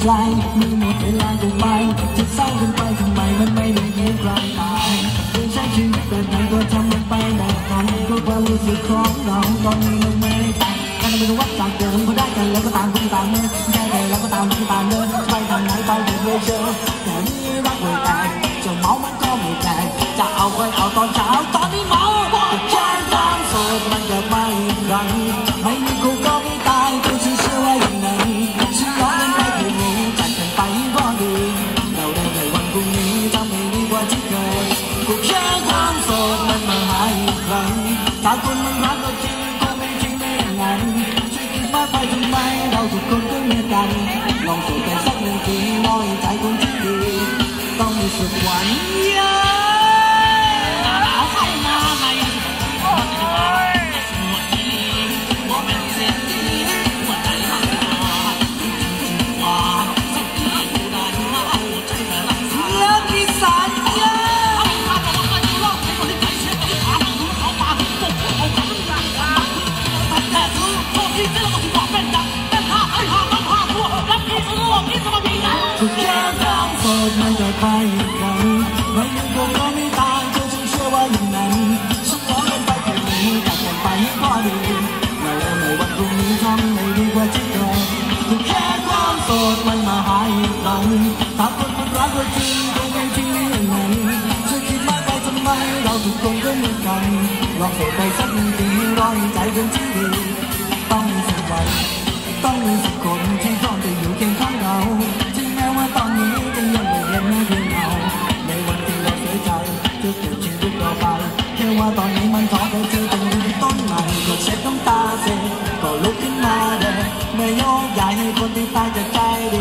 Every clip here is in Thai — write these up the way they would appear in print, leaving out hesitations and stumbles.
ใจมีหมดเวลาก็ไปจะเศร้ากันไปทำไมมันไม่ได้เห็นใครตายเรื่องใช้ชีวิตแบบไหนก็ทำมันไปแบบนั้นก็ความรู้สึกของเราตอนนี้มันไม่ได้ต่างกันไม่รู้ว่าจากเดิมก็ได้กันแล้วก็ต่างคนต่างเมื่อแค่ไหนแล้วก็ต่างคนต่างเดินไปทางไหนไปเรื่อยๆเจอแต่นี่รักไม่แตกจะเมามันก็ไม่แตกจะเอาไว้เอาตอนเช้าตอนนี้เมาแค่ความโสดมันจะไม่รังไม่มีกูก็ไม่ตายกูเชื่อว่าอย่างนั้นฉันร้องกันไปคืนนี้จัดกันไปก็ดีเราได้ในวันพรุ่งนี้ทำให้ดีกว่าที่เคยกูแค่ความโสดมันมาหายอีกครั้งถ้าคนมันรักก็จริงก็ไม่จริงไม่อย่างนั้นช่วยคิดมากไปทำไมเราทุกคนก็เหมือนกันลองโสดกันสักหนึ่งทีรอให้ใจคนที่ดีต้องมีสุขวันแค่ความโสดมันจะไปอีกครั้งไม่ยังคงก็ไม่ตายเธอฉันเชื่อว่าอย่างนั้นฉันร้องกันไปคืนนี้จากกันไปก็ดีเราในวันพรุ่งนี้ทำให้ดีกว่าที่เคยแค่ความโสดมันมาหายอีกครั้งถ้าคนมันรักก็จริงก็ไม่จริงอย่างนั้นช่วยคิดมากไปทำไมเราทุกคนก็เหมือนกันลองโสดไปสักหนึ่งทีรอให้ใจเป็นที่ดีต้องมีสักวันต้องมีสักคนที่พร้อมจะอยู่เคียงข้างเราว่าตอนนี้จะยังไม่เห็นเพียงเราในวันที่เราเสียใจจะเกิดชีวิตต่อไปแค่ว่าตอนนี้มันท้อแท้เธอต้องยืนต้นใหม่ก็เช็ดน้ำตาเสร็จก็ลุกขึ้นมาเดินไม่ยอมใหญ่ให้คนที่ตายจากใจดี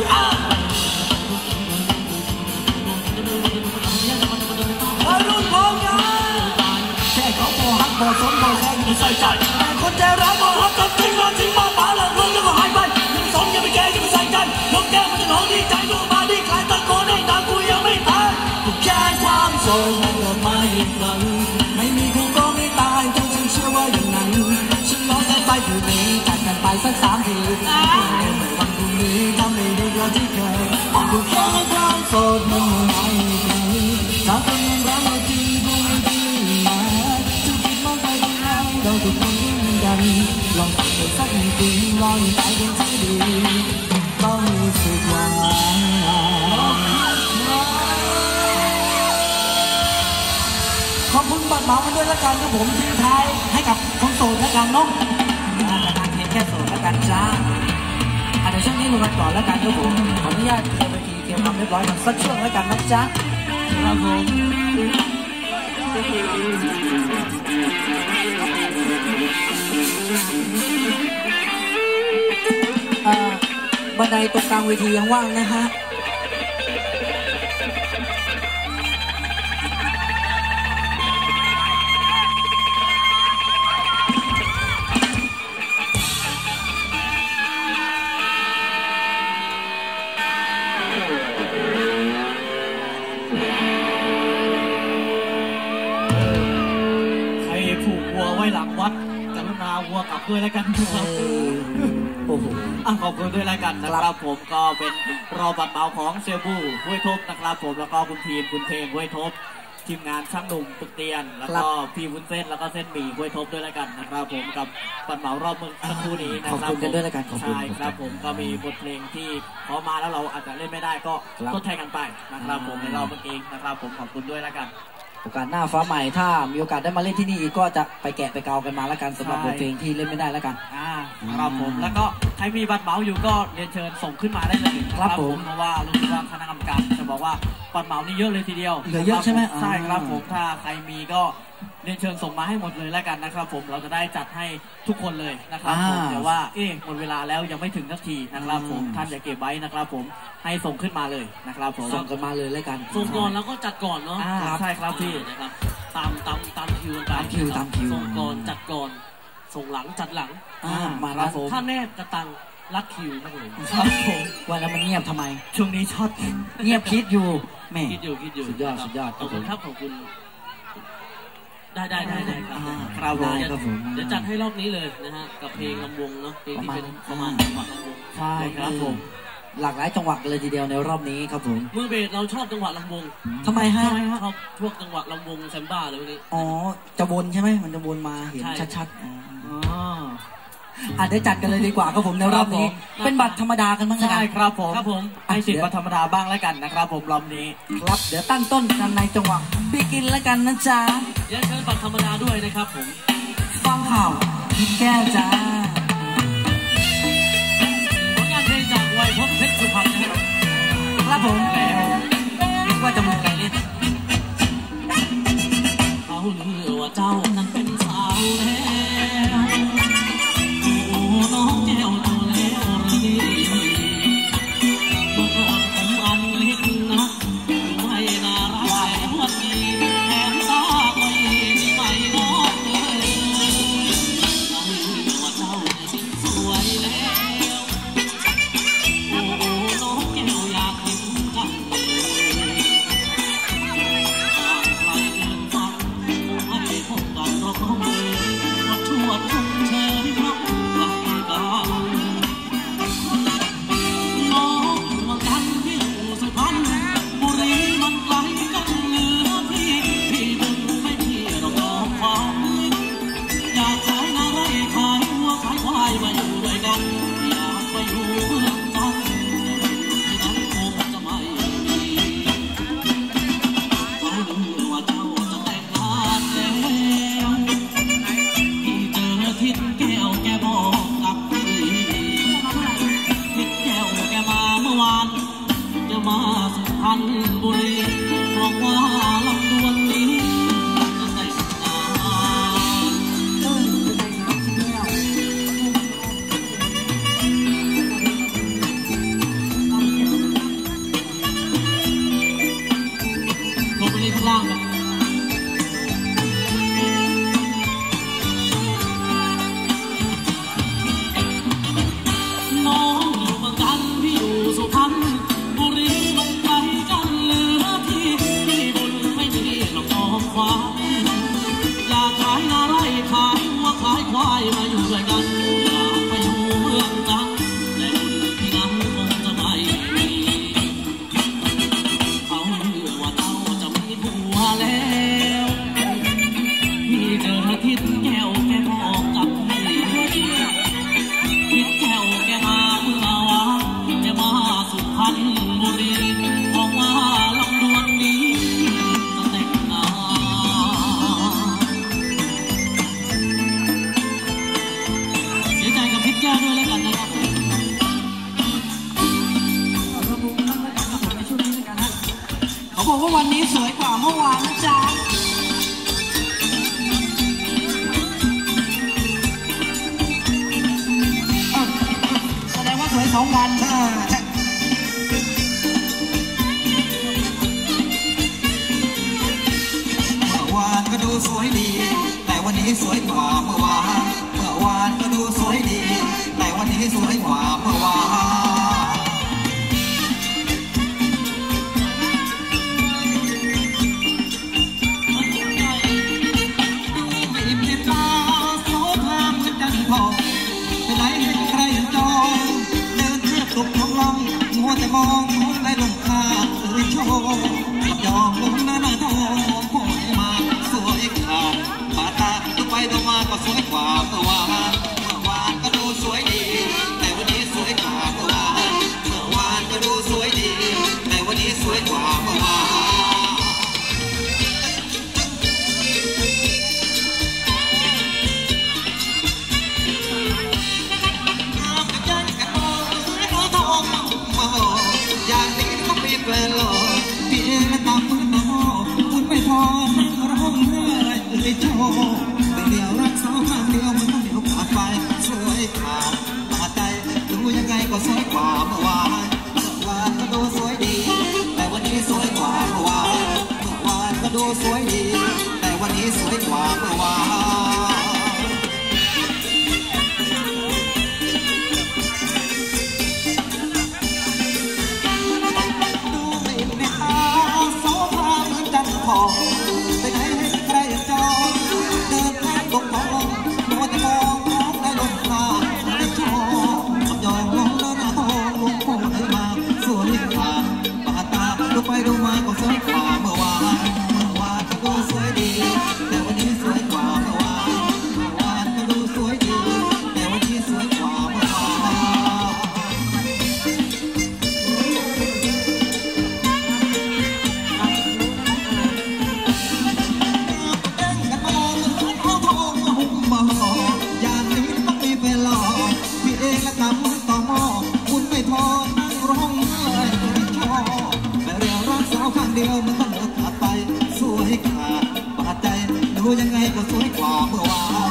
รุ่นพ่อไงแค่เขาพอฮักพอสนพอแค่ไม่ใส่ใจแต่คนใจร้ายพอฮักกับจริงมาจริงมาป่าแล้วรุ่นแล้วก็หายไปยังสมยังไม่แก่ยังไม่ใส่ใจนกแก้วมันจะร้องดีใจดูมาดีคลายตะโกนให้ตากูยังไม่ตายแค่ความโศกมันเกิดมาอีกครั้งไม่มีกูก็ไม่ตายจนฉันเชื่อว่าอย่างนั้นฉันร้องกันไปคืนนี้จัดกันไปสัก3 ทีวันพรุ่งนี้ทำให้ดีกว่าที่เคยกูแค่ความโศกมันหายอีกครั้งถ้าคนยังรักเราจริงกูไม่จริงนะจะคิดมากไปทำไมเราทุกคนเหมือนกันลองสักสักหนึ่งทีรอให้ใจเป็นที่ดีต้องมีสุขวันขอบคุณบัตรเหมากันด้วยละกันครับผมทิ้งท้ายให้กับคนโสดละกันเนาะแต่การเพียงแค่โสดละกันจ้าเดี๋ยวช่วงนี้ลงกันก่อนละกันครับผมขออนุญาตเคลียร์เวทีเคลียร์ความเรียบร้อยกันสักช่วงละกันนะจ๊ะครับผมบันไดตรงกลางเวทียังว่างนะฮะใครผูกวัวไว้หลังวัดกรุณาวัวกลับด้วยแล้วกันครับโอ้โหขอบคุณด้วยแล้วกันนะครับผมก็เป็นรอบัตรเหมาของเซลบูห้วยทบนะครับผมแล้วก็คุณทีมคุณเพลงห้วยทบทีมงานช่างหนุ่มตึกเตียนแล้วก็พี่วุ้นเส้นแล้วก็เส้นหมี่ห้วยทบด้วยแล้วกันนะครับผมกับบัตรเหมารอบเมืองสักครู่นี้นะครับขอบคุณกันด้วยแล้วกันใช่ครับผมก็มีบทเพลงที่เขามาแล้วเราอาจจะเล่นไม่ได้ก็ทดแทนกันไปนะครับผมในรอบเมื่อกี้นะครับผมขอบคุณด้วยแล้วกันโอกาสหน้าฟ้าใหม่ถ้ามีโอกาสได้มาเล่นที่นี่อีกก็จะไปแกะไปเกากันมาแล้วกันสำหรับบทเพลงที่เล่นไม่ได้แล้วกันครับผมแล้วก็ใครมีบัตรเหมาอยู่ก็เรียนเชิญส่งขึ้นมาได้เลยครับผมเพราะว่ารู้สึกว่าคณะกรรมการจะบอกว่าบัตรเหมานี่เยอะเลยทีเดียวเหลือเยอะใช่ไหมใช่ครับผมถ้าใครมีก็เรียนเชิญส่งมาให้หมดเลยแล้วกันนะครับผมเราจะได้จัดให้ทุกคนเลยนะครับผมเดี๋ยวว่าหมดเวลาแล้วยังไม่ถึงสักทีนะครับผมท่านอย่าเก็บไว้นะครับผมให้ส่งขึ้นมาเลยนะครับผมส่งกันมาเลยแล้วกันส่งก่อนแล้วก็จัดก่อนเนาะใช่ครับพี่นะครับตามคิวส่งก่อนจัดก่อนส่งหลังจัดหลังมาครับผมถ้าแนบกระตังรัดคิวครับผมครับผมว่าแล้วมันเงียบทำไมช่วงนี้ช็อตเงียบคิดอยู่แม่คิดอยู่สุดยอดขอบคุณครับขอบคุณได้ครับเดี๋ยวจัดให้รอบนี้เลยนะฮะกับเพลงลำวงเนาะเพลงที่เป็นประมาณจังหวะลำวงใช่ครับผมหลากหลายจังหวะเลยทีเดียวในรอบนี้ครับผมมือเบสเราชอบจังหวะลำวงทำไมฮะชอบพวกจังหวะลำวงแซมบ้าเลยนี้อ๋อจะวนใช่ไหมมันจะวนมาเห็นชัดๆเดี๋ยวจัดกันเลยดีกว่าครับผมในรอบนี้เป็นบัตรธรรมดากันบ้างใช่ครับผมให้สิทธิ์บัตรธรรมดาบ้างแล้วกันนะครับผมรอบนี้ครับเดี๋ยวตั้งต้นกันในจังหวะบิ๊กินแล้วกันนะจ๊ะอย่าเชิญบัตรธรรมดาด้วยนะครับผมฟังข่าวกินแก้วจ้าผลงานเพลงจากวัยพจน์เพชรสุพรรณนะครับครับผมคิดว่าจะมีอะไรเล่นเขาลือว่าเจ้านั้นเป็นสาวแล้วโอ้น้องแก้วตัวแล้วระดีตัวก่อนผมอันเล็กนะไม่น่ารักแต่วันนี้แถมตาไว้ที่ไม่น้องเลยเขาลือว่าเจ้านั้นสวยแล้วโอ้น้องแก้วอยากเห็นกันวันนี้สวยกว่าเมื่อวานนะจ๊ะแสดงว่าสวย2 วันเมื่อวานก็ดูสวยดีแต่วันนี้สวยกว่าเมื่อวานเมื่อวานก็ดูสวยดีแต่วันนี้สวยกว่าเมื่อวานแต่มองในลมคาเลยโชว์กับยองลงหน้าทองพอมาสวยขาดบาตาดูไปดูมาก็สวยกว่าเมื่อวานก็ดูสวยดีแต่วันนี้สวยกว่าเมื่อวานก็ดูสวยดีแต่วันนี้สวยกว่าเมื่อวานอย่างนี้ก็มีแฟนหล่อเพียงตามมือหนอคุณไม่พอร้องไห้เลยโชว์ไม่เดียวรักสาวข้างเดียวมันต้องเดียวขาดไปสวยขาดบาดใจดูยังไงก็สวยกว่าเมื่อวานก็ดูสวยดีแต่วันนี้สวยกว่าดูมาก็สวยกว่าเมื่อวานก็ดูสวยดีแต่วันนี้สวยกว่าเมื่อวานก็ดูสวยดีแต่วันนี้สวยกว่าเมื่อวานอย่างนี้ต้องมีแฟนหล่อพี่เองและทำต่อหม้อคุณไม่พอนั่งร้องไห้ไม่ชอบแต่เรียวรักสาวข้างเดียวมันก็เหลือขาดไปสวยขาดบาดใจดูยังไงก็สวยกว่าเมื่อวาน